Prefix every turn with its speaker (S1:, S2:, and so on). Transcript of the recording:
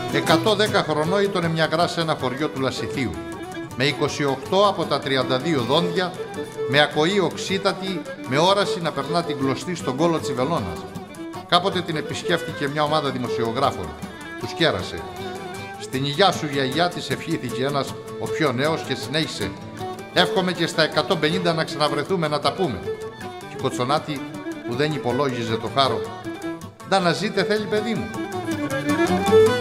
S1: 110 χρονών ήταν μια γρά σε ένα χωριό του Λασιθίου, με 28 από τα 32 δόντια, με ακοή οξύτατη, με όραση να περνά την κλωστή στον κόλο της βελόνας. Κάποτε την επισκέφτηκε μια ομάδα δημοσιογράφων. Τους κέρασε. Στην υγειά σου γιαγιά της ευχήθηκε ένας ο πιο νέος και συνέχισε. Εύχομαι και στα 150 να ξαναβρεθούμε να τα πούμε. Και η Κοτσονάτη που δεν υπολόγιζε το χάρο. «Ντα να ζείτε θέλει παιδί μου».